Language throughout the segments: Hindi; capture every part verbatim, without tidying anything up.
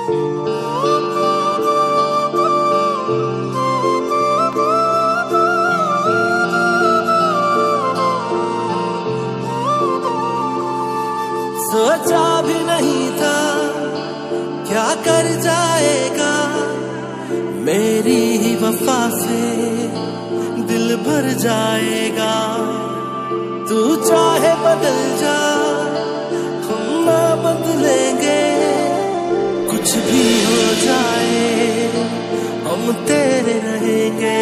सोचा भी नहीं था क्या कर जाएगा, मेरी ही वफा से दिल भर जाएगा। तू चाहे बदल जा, हम ना बदलेंगे, कुछ भी हो जाए हम तेरे रहेंगे।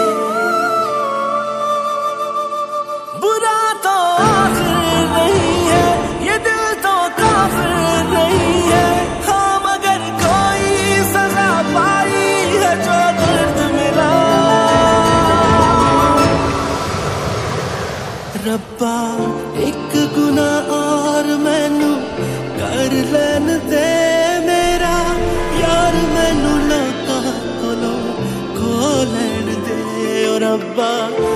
बुरा तो आखिर नहीं है, ये दिल तो काफिर नहीं है, हाँ मगर कोई सजा पाई है जो दर्द मिला। रब्बा एक गुनाह और मैनू कर लैन दे मेरा, यार मैनू लोकां कोलों खो लैन दे। ओ रब्बा